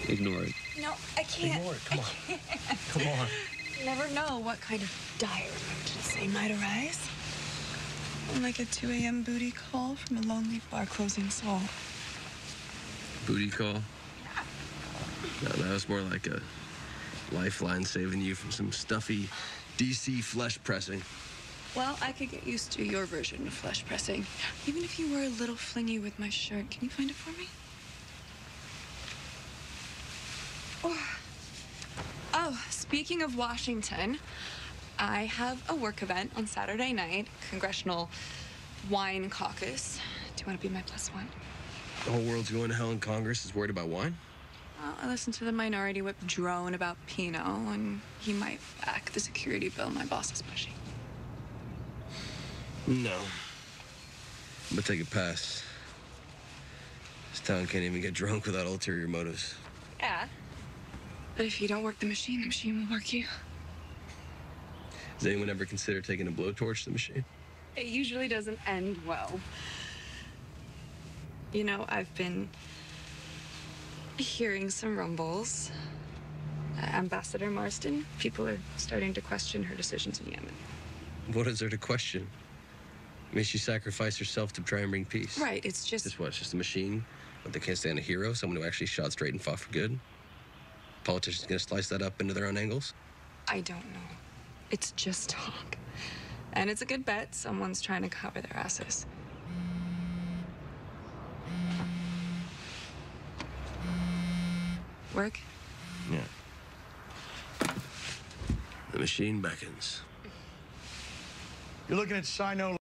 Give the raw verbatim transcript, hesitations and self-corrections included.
Ignore it. No, I can't. Ignore it. Come on. Can't. Come on. You never know what kind of dire emergency might arise. Like a two A M booty call from a lonely bar closing soul. Booty call? No, that was more like a lifeline saving you from some stuffy D C flesh pressing. Well, I could get used to your version of flesh pressing. Even if you were a little flingy with my shirt, can you find it for me? Oh, oh speaking of Washington, I have a work event on Saturday night, Congressional Wine Caucus. Do you want to be my plus one? The whole world's going to hell and Congress is worried about wine? Well, I listened to the Minority Whip drone about Pinot, and he might back the security bill my boss is pushing. No. I'm gonna take a pass. This town can't even get drunk without ulterior motives. Yeah. But if you don't work the machine, the machine will work you. Does anyone ever consider taking a blowtorch to the machine? It usually doesn't end well. You know, I've been hearing some rumbles. Uh, Ambassador Marston, people are starting to question her decisions in Yemen. What is there to question? I mean, she sacrificed herself to try and bring peace. Right, it's just... Just what? It's just a machine? But they can't stand a hero? Someone who actually shot straight and fought for good? Politicians gonna slice that up into their own angles? I don't know. It's just talk. And it's a good bet someone's trying to cover their asses. Work? Yeah. The machine beckons. You're looking at Sino